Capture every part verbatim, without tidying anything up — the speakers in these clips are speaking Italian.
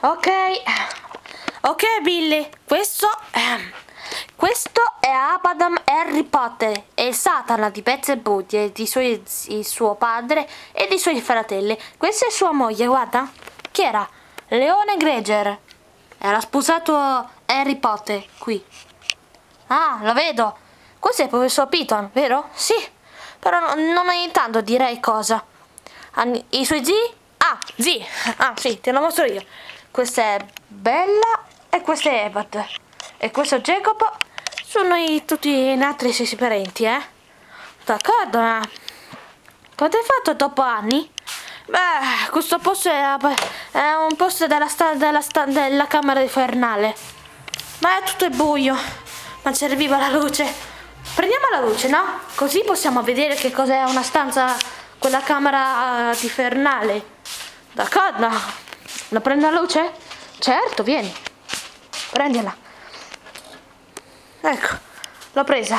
Ok, ok Billy, questo, ehm, questo è Abaddon Harry Potter, è Satana di Beelzebub e di suoi, il suo padre e dei suoi fratelli. Questa è sua moglie, guarda. Chi era? Leone Granger. Era sposato Harry Potter, qui. Ah, lo vedo. Questo è il professor Piton, vero? Sì, però no, non ogni tanto direi cosa. I suoi zii? Ah, zii. Ah, sì, te lo mostro io. Questa è Bella e questa è Ebert. E questo è Jacob. Sono i, tutti i altri sei parenti, eh? D'accordo, ma cosa hai fatto dopo anni? Beh, questo posto è, è un posto della, sta, della, sta, della camera infernale. Ma è tutto buio. Ma serviva la luce. Prendiamo la luce, no? Così possiamo vedere che cos'è una stanza, quella camera infernale. D'accordo? La prendo la luce? Certo, vieni. Prendila. Ecco, l'ho presa.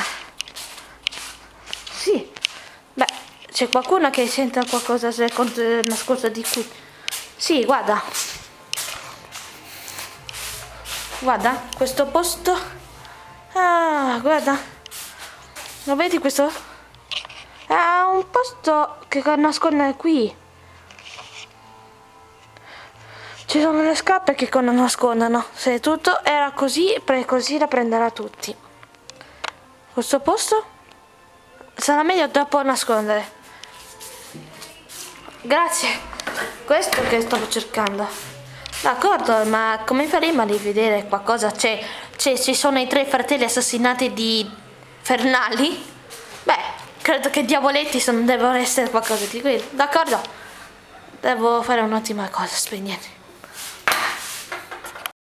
Sì. Beh, c'è qualcuno che sente qualcosa nascosto di qui. Sì, guarda. Guarda, questo posto. Ah, guarda. Lo vedi questo? È un posto che nasconde qui. Ci sono le scarpe che nascondono. Se tutto era così, così la prenderà tutti. Questo posto sarà meglio dopo nascondere. Grazie. Questo che stavo cercando. D'accordo, ma come faremo a rivedere qualcosa? C'è, c'è, ci sono i tre fratelli assassinati di Fernali? Beh, credo che diavoletti sono, devono essere qualcosa di quello. D'accordo? Devo fare un'ottima cosa, spegnete.